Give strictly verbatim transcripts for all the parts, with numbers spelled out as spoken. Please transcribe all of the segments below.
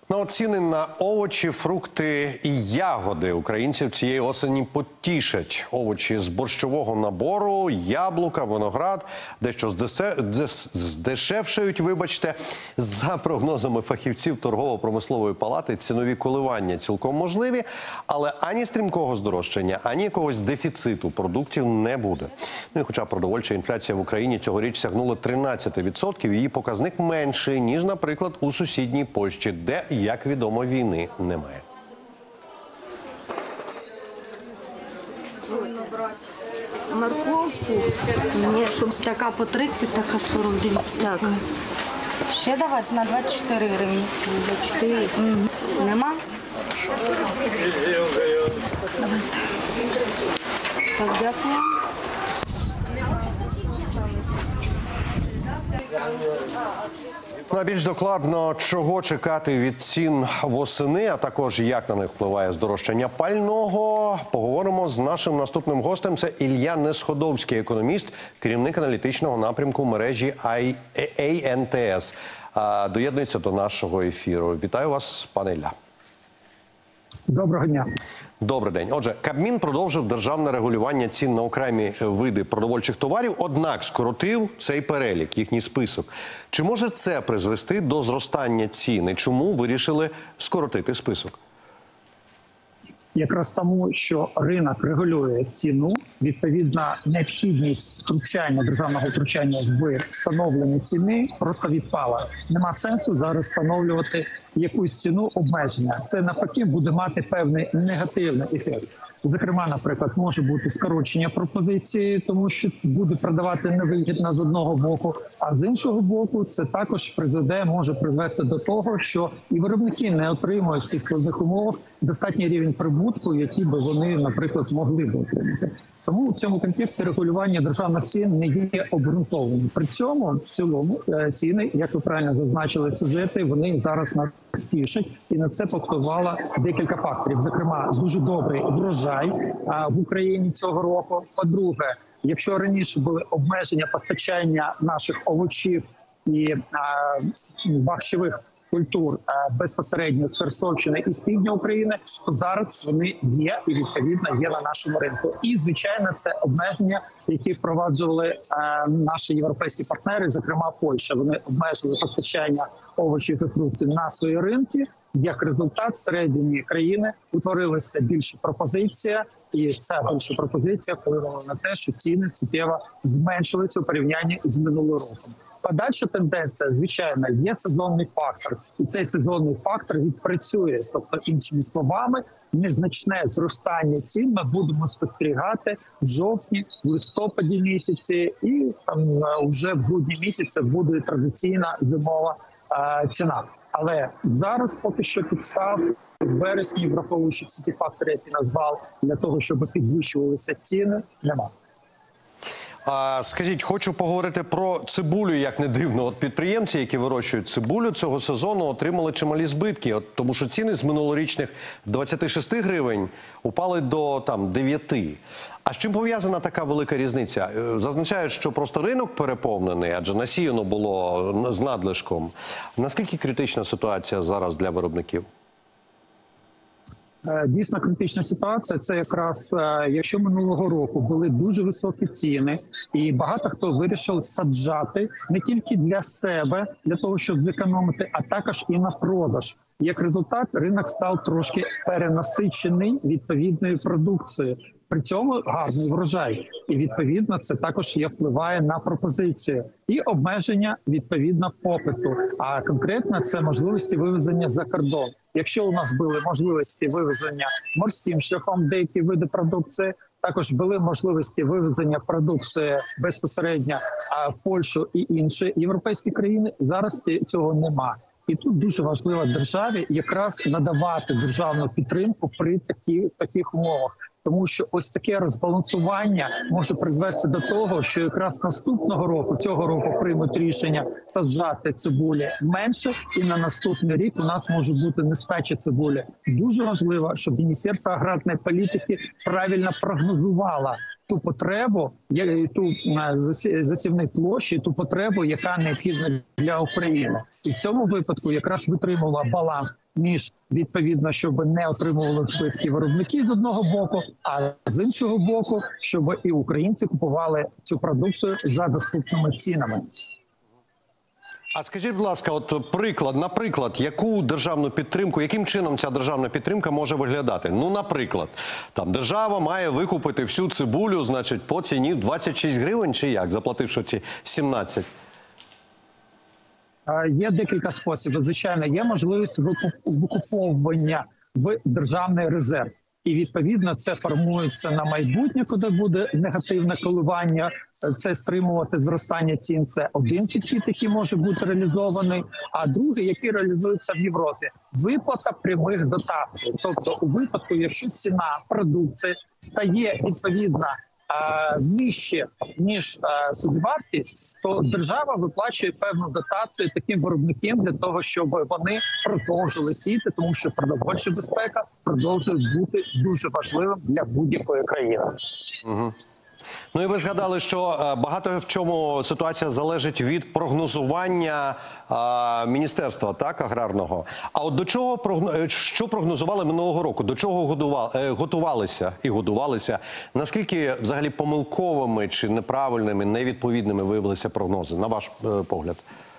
Ну, ціни на овочі, фрукти і ягоди українців цієї осені потішать. Овочі з борщового набору, яблука, виноград, дещо здесе... здешевшають, вибачте. За прогнозами фахівців торгово-промислової палати, цінові коливання цілком можливі, але ані стрімкого здорожчання, ані якогось дефіциту продуктів не буде. Ну і хоча продовольча інфляція в Україні цьогоріч сягнула тринадцять відсотків, її показник менший, ніж, наприклад, у сусідній Польщі, де, як відомо, війни немає. Морковку? Ні, щоб така по тридцять, така сорок, дивіться. Так. Ще давати на двадцять чотири гривні. двадцять чотири. Угу. Нема? Давайте. Так, дякую. Ну, а більш докладно, чого чекати від цін восени, а також як на них впливає здорожчання пального, поговоримо з нашим наступним гостем. Це Ілля Несходовський, економіст, керівник аналітичного напрямку мережі ей ен те ес. Доєднується до нашого ефіру. Вітаю вас, пане Ілля. Доброго дня. Добрий день. Отже, Кабмін продовжив державне регулювання цін на окремі види продовольчих товарів, однак скоротив цей перелік, їхній список. Чи може це призвести до зростання цін? І чому вирішили скоротити список? Якраз тому, що ринок регулює ціну, відповідно, необхідність втручання, державного втручання в встановлення ціни просто відпала. Нема сенсу зараз встановлювати якусь ціну обмеження. Це навпаки буде мати певний негативний ефект. Зокрема, наприклад, може бути скорочення пропозиції, тому що буде продавати невигідно з одного боку, а з іншого боку це також призведе, може призвести до того, що і виробники не отримують в цих складних умовах достатній рівень прибутку, який би вони, наприклад, могли б отримати. Тому в цьому контексті регулювання державних цін не є обґрунтованим. При цьому в цілому ціни, як ви правильно зазначили в сюжеті, вони зараз нас тішать, і на це повпливало декілька факторів. Зокрема, дуже добрий врожай в Україні цього року. По-друге, якщо раніше були обмеження постачання наших овочів і борщових культур безпосередньо з Херсонщини і з півдня України, то зараз вони є і відповідно є на нашому ринку. І звичайно, це обмеження, які впроваджували наші європейські партнери, зокрема Польща. Вони обмежили постачання овочів і фруктів на свої ринки. Як результат, всередині країни утворилася більша пропозиція, і ця більша пропозиція впливала на те, що ціни суттєво зменшилися у порівнянні з минулим роком. Подальша тенденція, звичайно, є сезонний фактор. І цей сезонний фактор відпрацює. Тобто, іншими словами, незначне зростання цін ми будемо спостерігати в жовтні, в листопаді місяці, і там вже в грудні місяці буде традиційна зимова е, ціна. Але зараз поки що підстав в вересні, враховуючи всі ті фактори, які назвав, для того, щоб підвищувалися ціни, немає. А, скажіть, хочу поговорити про цибулю, як не дивно. От підприємці, які вирощують цибулю, цього сезону отримали чималі збитки, от, тому що ціни з минулорічних двадцяти шести гривень упали до там дев'яти. А з чим пов'язана така велика різниця? Зазначають, що просто ринок переповнений, адже насіяно було з надлишком. Наскільки критична ситуація зараз для виробників? Дійсно критична ситуація – це якраз, якщо минулого року були дуже високі ціни, і багато хто вирішив саджати не тільки для себе, для того, щоб зекономити, а також і на продаж. Як результат, ринок став трошки перенасичений відповідною продукцією. При цьому гарний врожай. І, відповідно, це також є впливає на пропозицію. І обмеження, відповідно, попиту. А конкретно це можливості вивезення за кордон. Якщо у нас були можливості вивезення морським шляхом деякі види продукції, також були можливості вивезення продукції безпосередньо в Польщу і інші європейські країни, зараз цього немає. І тут дуже важливо державі якраз надавати державну підтримку при такі, таких умовах. Тому що ось таке розбалансування може призвести до того, що якраз наступного року, цього року приймуть рішення саджати цибулі менше, і на наступний рік у нас може бути нестача цибулі. Дуже важливо, щоб Міністерство аграрної політики правильно прогнозувало ту потребу, ту засівні площі, ту потребу, яка необхідна для України. І в цьому випадку якраз витримувала баланс між, відповідно, щоб не отримували збитки виробники з одного боку, а з іншого боку, щоб і українці купували цю продукцію за доступними цінами. А скажіть, будь ласка, от приклад, наприклад, яку державну підтримку, яким чином ця державна підтримка може виглядати? Ну, наприклад, там держава має викупити всю цибулю, значить, по ціні двадцять шість гривень чи як, заплативши ці сімнадцять? Є декілька способів. Звичайно, є можливість викуповування в державний резерв. І, відповідно, це формується на майбутнє, коли буде негативне коливання, це стримувати зростання цін. Це один підхід, який може бути реалізований, а другий, який реалізується в Європі. Виплата прямих дотацій. Тобто, у випадку, якщо ціна продукції стає, відповідно, нижче, ніж собівартість, то держава виплачує певну дотацію таким виробникам для того, щоб вони продовжили сіяти, тому що продовольча безпека продовжує бути дуже важливим для будь-якої країни. Угу. Ну і ви згадали, що багато в чому ситуація залежить від прогнозування а, міністерства, так, аграрного. А от до чого що прогнозували минулого року? До чого годували, готувалися і годувалися? Наскільки взагалі помилковими чи неправильними, невідповідними виявилися прогнози, на ваш е, погляд?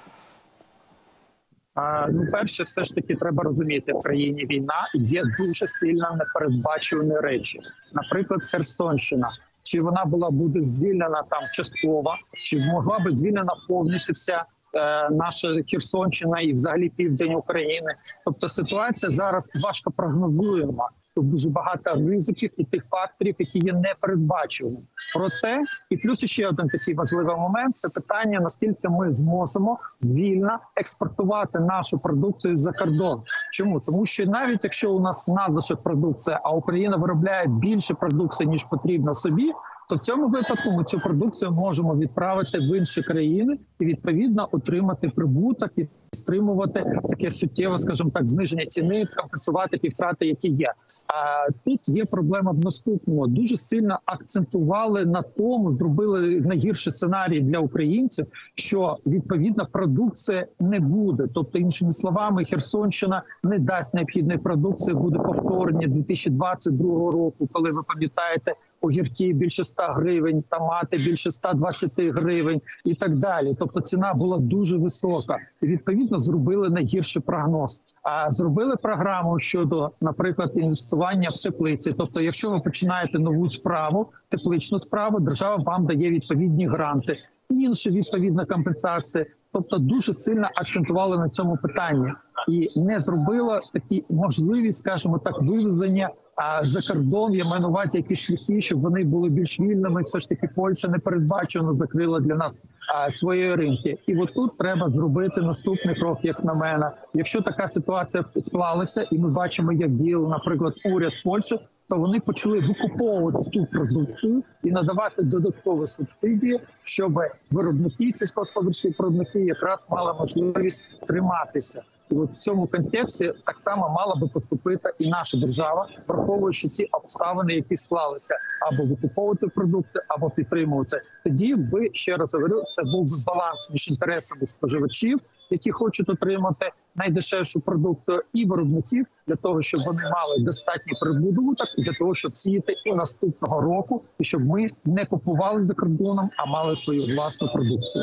А, ну, перше, все ж таки треба розуміти, в країні війна, є дуже сильно непередбачувані речі. Наприклад, Херсонщина. Чи вона була буде звільнена там частково, чи могла би звільнена повністю вся е, наша Херсонщина і взагалі південь України. Тобто ситуація зараз важко прогнозуєма. Тут дуже багато ризиків і тих факторів, які є непередбачуваними. Проте, і плюс ще один такий важливий момент – це питання, наскільки ми зможемо вільно експортувати нашу продукцію за кордон. Чому? Тому що навіть якщо у нас надлишок продукція, а Україна виробляє більше продукції, ніж потрібно собі, то в цьому випадку ми цю продукцію можемо відправити в інші країни і, відповідно, отримати прибуток і стримувати таке суттєве, скажімо так, зниження ціни, компенсувати ті втрати, які є. А тут є проблема в наступному. Дуже сильно акцентували на тому, зробили найгірший сценарій для українців, що, відповідно, продукції не буде. Тобто, іншими словами, Херсонщина не дасть необхідної продукції, буде повторення дві тисячі двадцять другого року, коли, ви пам'ятаєте, огірки більше ста гривень, томати більше ста двадцяти гривень і так далі. Тобто ціна була дуже висока. І, відповідно, зробили найгірший прогноз. А зробили програму щодо, наприклад, інвестування в теплиці. Тобто, якщо ви починаєте нову справу, тепличну справу, держава вам дає відповідні гранти, інші відповідна компенсації. Тобто дуже сильно акцентували на цьому питанні. І не зробила такі можливість, скажімо так, вивезення а за кордон, я маю на увазі якісь шляхи, щоб вони були більш вільними. Все ж таки Польща непередбачено закрила для нас а, свої ринки. І от тут треба зробити наступний крок, як на мене. Якщо така ситуація склалася, і ми бачимо, як діяв, наприклад, уряд Польщі, то вони почали викуповувати ту продукцію і надавати додаткові субсидії, щоб виробники, сільськогосподарські виробники якраз мали можливість триматися. І от в цьому контексті так само мала би поступити і наша держава, враховуючи ці обставини, які склалися, або викуповувати продукти, або підтримувати. Тоді би, ще раз говорю, це був би баланс між інтересами споживачів, які хочуть отримати найдешевшу продукцію, і виробників, для того, щоб вони мали достатній прибуток, для того, щоб сіяти і наступного року, і щоб ми не купували за кордоном, а мали свою власну продукцію.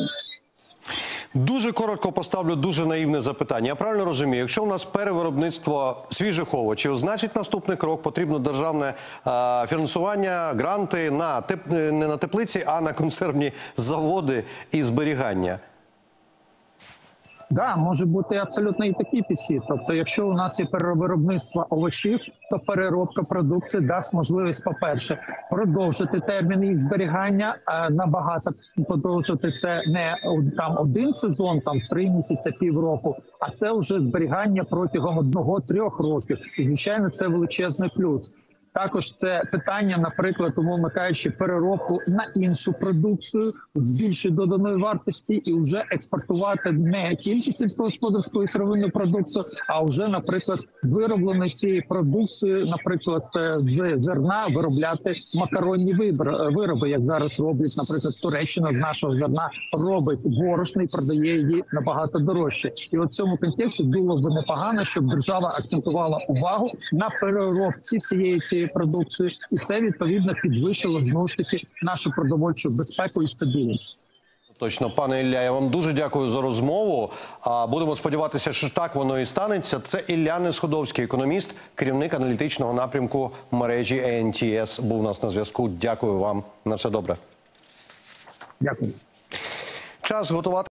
Дуже коротко поставлю дуже наївне запитання. Я правильно розумію, якщо у нас перевиробництво свіжих овочів, значить наступний крок потрібно державне е, фінансування, гранти на теп, не на теплиці, а на консервні заводи і зберігання. Да, може бути абсолютно і такий підхід. Тобто, якщо у нас є перевиробництво овочів, то переробка продукції дасть можливість, по-перше, продовжити термін їх зберігання, а набагато продовжити це не там один сезон, там три місяці, півроку, а це вже зберігання протягом одного-трьох років. І, звичайно, це величезний плюс. Також це питання, наприклад, умовно кажучи, переробку на іншу продукцію з більшої доданої вартості і вже експортувати не тільки сільськогосподарську і сировинну продукцію, а вже, наприклад, вироблену цієї продукції, наприклад, з зерна виробляти макаронні вироби, як зараз роблять, наприклад, Туреччина з нашого зерна робить борошно і продає її набагато дорожче. І от в цьому контексті було б непогано, щоб держава акцентувала увагу на переробці всієї цієї продукції, і це відповідно підвищило знову ж таки нашу продовольчу безпеку і стабільність. Точно, пане Ілля, я вам дуже дякую за розмову. А будемо сподіватися, що так воно і станеться. Це Ілля Несходовський, економіст, керівник аналітичного напрямку мережі ей ен ті ес, був у нас на зв'язку. Дякую вам. На все добре. Дякую. Час готувати